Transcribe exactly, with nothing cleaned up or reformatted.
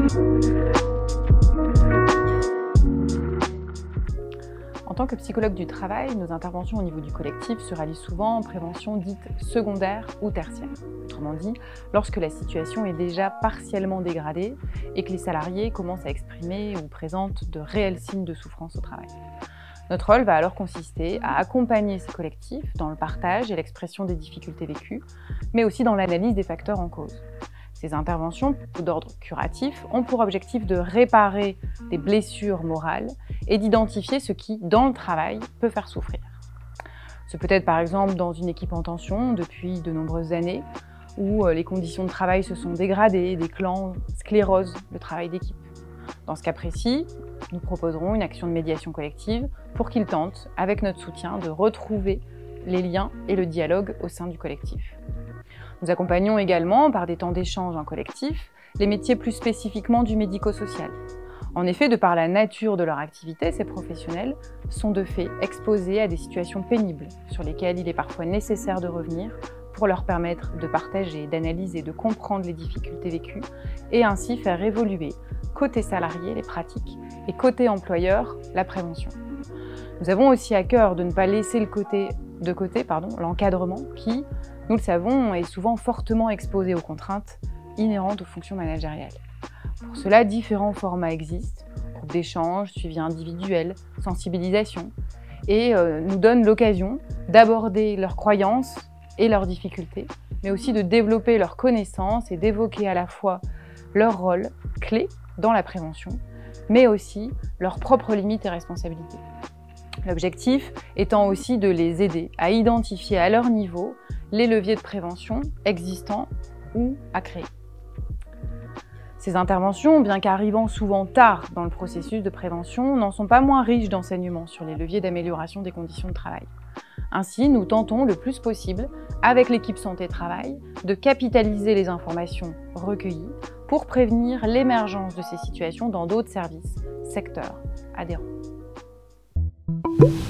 En tant que psychologue du travail, nos interventions au niveau du collectif se rallient souvent en prévention dite secondaire ou tertiaire. Autrement dit, lorsque la situation est déjà partiellement dégradée et que les salariés commencent à exprimer ou présentent de réels signes de souffrance au travail. Notre rôle va alors consister à accompagner ces collectifs dans le partage et l'expression des difficultés vécues, mais aussi dans l'analyse des facteurs en cause. Ces interventions d'ordre curatif ont pour objectif de réparer des blessures morales et d'identifier ce qui, dans le travail, peut faire souffrir. Ce peut être par exemple dans une équipe en tension depuis de nombreuses années, où les conditions de travail se sont dégradées, des clans sclérosent le travail d'équipe. Dans ce cas précis, nous proposerons une action de médiation collective pour qu'ils tentent, avec notre soutien, de retrouver les liens et le dialogue au sein du collectif. Nous accompagnons également, par des temps d'échange en collectif, les métiers plus spécifiquement du médico-social. En effet, de par la nature de leur activité, ces professionnels sont de fait exposés à des situations pénibles sur lesquelles il est parfois nécessaire de revenir pour leur permettre de partager, d'analyser, de comprendre les difficultés vécues et ainsi faire évoluer, côté salarié, les pratiques et côté employeur, la prévention. Nous avons aussi à cœur de ne pas laisser le côté, de côté pardon, l'encadrement qui, nous le savons, est souvent fortement exposé aux contraintes inhérentes aux fonctions managériales. Pour cela, différents formats existent, groupes d'échange, suivi individuel, sensibilisation, et euh, nous donnent l'occasion d'aborder leurs croyances et leurs difficultés, mais aussi de développer leurs connaissances et d'évoquer à la fois leur rôle clé dans la prévention, mais aussi leurs propres limites et responsabilités. L'objectif étant aussi de les aider à identifier à leur niveau les leviers de prévention existants ou à créer. Ces interventions, bien qu'arrivant souvent tard dans le processus de prévention, n'en sont pas moins riches d'enseignements sur les leviers d'amélioration des conditions de travail. Ainsi, nous tentons le plus possible, avec l'équipe santé-travail, de capitaliser les informations recueillies pour prévenir l'émergence de ces situations dans d'autres services, secteurs adhérents.